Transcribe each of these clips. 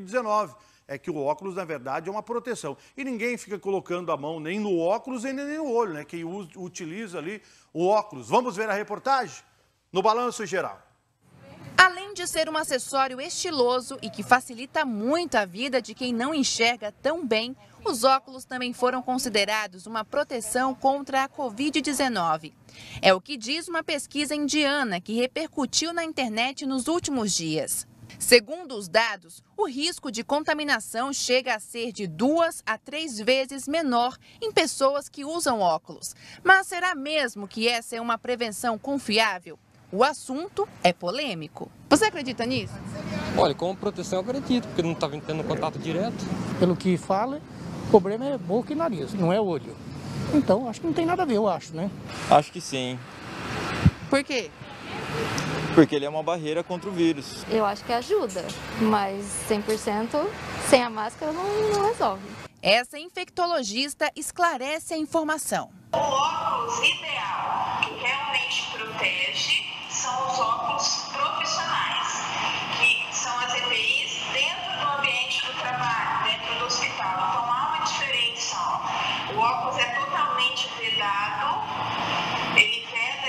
Covid-19. É que o óculos, na verdade, é uma proteção. E ninguém fica colocando a mão nem no óculos e nem no olho, né? Quem utiliza ali o óculos. Vamos ver a reportagem no Balanço Geral. Além de ser um acessório estiloso e que facilita muito a vida de quem não enxerga tão bem, os óculos também foram considerados uma proteção contra a Covid-19. É o que diz uma pesquisa indiana que repercutiu na internet nos últimos dias. Segundo os dados, o risco de contaminação chega a ser de 2 a 3 vezes menor em pessoas que usam óculos. Mas será mesmo que essa é uma prevenção confiável? O assunto é polêmico. Você acredita nisso? Olha, como proteção eu acredito, porque não está tendo contato direto. Pelo que fala, o problema é boca e nariz, não é olho. Então, acho que não tem nada a ver, eu acho, né? Acho que sim. Por quê? Porque ele é uma barreira contra o vírus. Eu acho que ajuda, mas 100% sem a máscara não resolve. Essa infectologista esclarece a informação. O óculos ideal que realmente protege são os óculos profissionais, que são as EPIs dentro do ambiente do trabalho, dentro do hospital. Então há uma diferença. Ó. O óculos é totalmente vedado, ele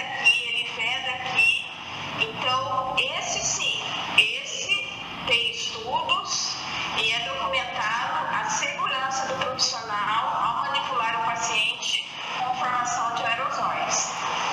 veda aqui. Então esse sim, esse tem estudos e é documentado a segurança do profissional ao manipular o paciente com formação de aerosóis.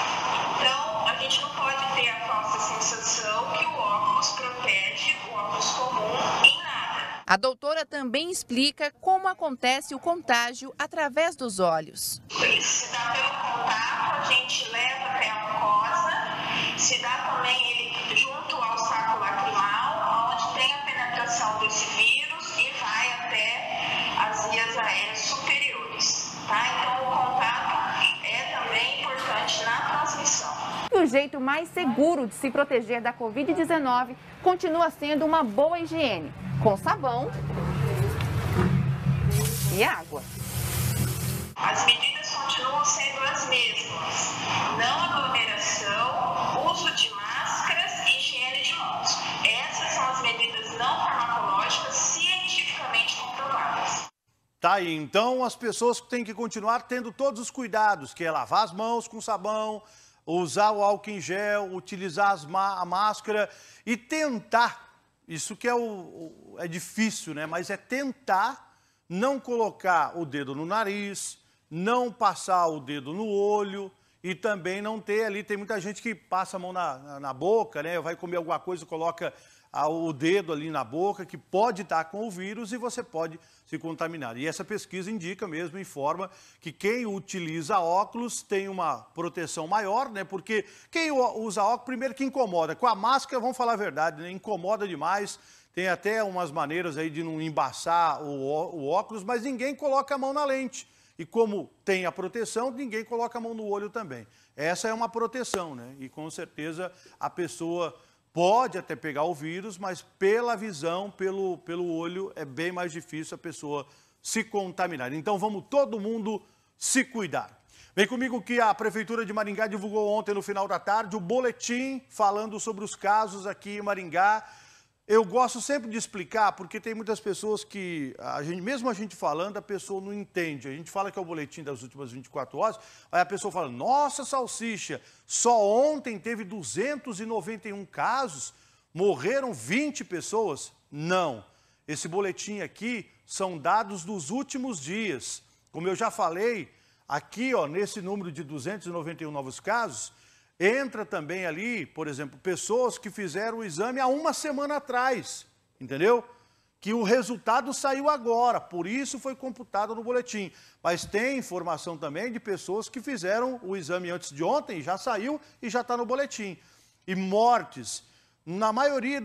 Então, a gente não pode ter a falsa sensação que o óculos protege o óculos comum em nada. A doutora também explica como acontece o contágio através dos olhos. Ele se dá pelo contato, a gente leva até a mucosa, se dá também ele junto ao saco lacrimal, onde tem a penetração desse vírus e vai até as vias aéreas superiores. Tá? Então, o contato é também importante na transmissão. E o jeito mais seguro de se proteger da Covid-19 continua sendo uma boa higiene, com sabão e água. As medidas continuam sendo as mesmas. Não aglomeração, uso de máscaras e higiene de mãos. Essas são as medidas não farmacológicas cientificamente comprovadas. Tá aí, então as pessoas têm que continuar tendo todos os cuidados, que é lavar as mãos com sabão, usar o álcool em gel, utilizar a máscara e tentar, isso que é difícil, né? Mas é tentar não colocar o dedo no nariz, não passar o dedo no olho e também não ter ali, tem muita gente que passa a mão na boca, né? Vai comer alguma coisa, coloca o dedo ali na boca, que pode estar com o vírus e você pode se contaminar. E essa pesquisa indica mesmo, informa que quem utiliza óculos tem uma proteção maior, né? Porque quem usa óculos, primeiro que incomoda. Com a máscara, vamos falar a verdade, né? Incomoda demais. Tem até umas maneiras aí de não embaçar o óculos, mas ninguém coloca a mão na lente. E como tem a proteção, ninguém coloca a mão no olho também. Essa é uma proteção, né? E com certeza a pessoa pode até pegar o vírus, mas pela visão, pelo olho, é bem mais difícil a pessoa se contaminar. Então vamos todo mundo se cuidar. Vem comigo que a Prefeitura de Maringá divulgou ontem, no final da tarde, o boletim falando sobre os casos aqui em Maringá. Eu gosto sempre de explicar, porque tem muitas pessoas que, mesmo a gente falando, a pessoa não entende. A gente fala que é o boletim das últimas 24 horas, aí a pessoa fala, nossa, salsicha, só ontem teve 291 casos, morreram 20 pessoas? Não. Esse boletim aqui são dados dos últimos dias. Como eu já falei, aqui, ó, nesse número de 291 novos casos, entra também ali, por exemplo, pessoas que fizeram o exame há uma semana atrás, entendeu? Que o resultado saiu agora, por isso foi computado no boletim. Mas tem informação também de pessoas que fizeram o exame antes de ontem, já saiu e já está no boletim. E mortes, na maioria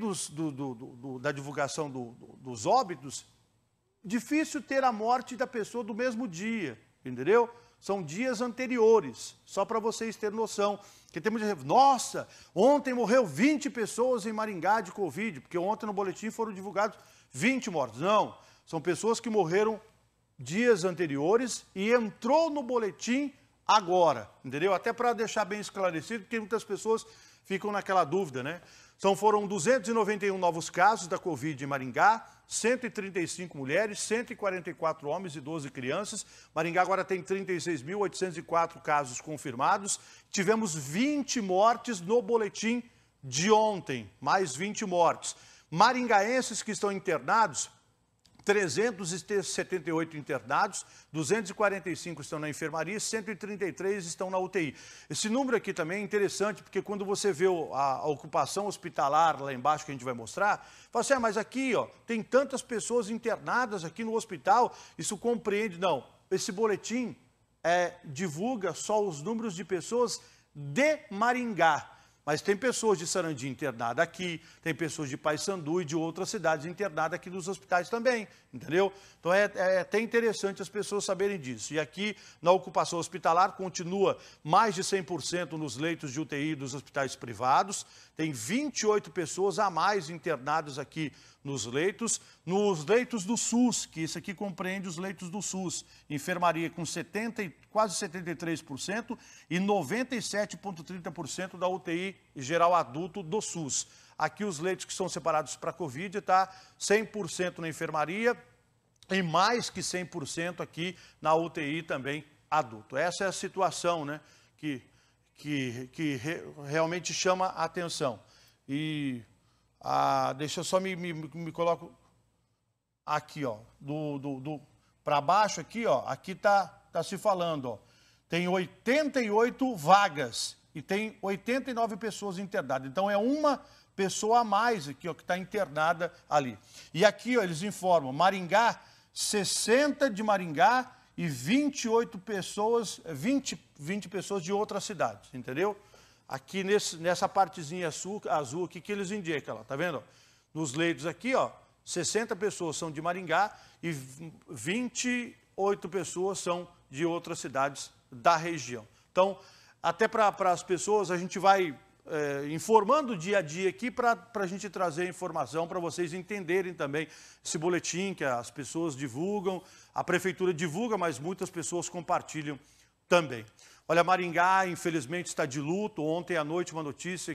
da divulgação dos óbitos, difícil ter a morte da pessoa do mesmo dia, entendeu? São dias anteriores, só para vocês terem noção. Porque tem muita gente, nossa, ontem morreu 20 pessoas em Maringá de Covid, porque ontem no boletim foram divulgados 20 mortos. Não, são pessoas que morreram dias anteriores e entrou no boletim agora, entendeu? Até para deixar bem esclarecido, porque muitas pessoas ficam naquela dúvida, né? Foram 291 novos casos da Covid em Maringá, 135 mulheres, 144 homens e 12 crianças. Maringá agora tem 36.804 casos confirmados. Tivemos 20 mortes no boletim de ontem, mais 20 mortes. Maringaenses que estão internados, 378 internados, 245 estão na enfermaria, 133 estão na UTI. Esse número aqui também é interessante, porque quando você vê a ocupação hospitalar lá embaixo, que a gente vai mostrar, fala assim, mas aqui ó, tem tantas pessoas internadas aqui no hospital, isso compreende. Não, esse boletim divulga só os números de pessoas de Maringá. Mas tem pessoas de Sarandi internadas aqui, tem pessoas de Paissandu e de outras cidades internadas aqui nos hospitais também, entendeu? Então é até interessante as pessoas saberem disso. E aqui, na ocupação hospitalar, continua mais de 100% nos leitos de UTI dos hospitais privados. Tem 28 pessoas a mais internadas aqui nos leitos do SUS, que isso aqui compreende os leitos do SUS. Enfermaria com quase 73% e 97,30% da UTI geral adulto do SUS. Aqui os leitos que são separados para a Covid está 100% na enfermaria e mais que 100% aqui na UTI também adulto. Essa é a situação, né, que realmente chama a atenção. E deixa eu só me coloco aqui, ó, para baixo aqui, ó, aqui tá se falando, ó, tem 88 vagas e tem 89 pessoas internadas. Então é uma pessoa a mais aqui, ó, que está internada ali. E aqui, ó, eles informam, Maringá, 60 de Maringá e 28 pessoas, 20 pessoas de outras cidades, entendeu? Aqui nessa partezinha azul aqui que eles indicam, tá vendo? Nos leitos aqui, ó, 60 pessoas são de Maringá e 28 pessoas são de outras cidades da região. Então, até para as pessoas, a gente vai informando dia a dia aqui para a gente trazer informação para vocês entenderem também esse boletim que as pessoas divulgam, a prefeitura divulga, mas muitas pessoas compartilham também. Olha, Maringá, infelizmente, está de luto. Ontem à noite, uma notícia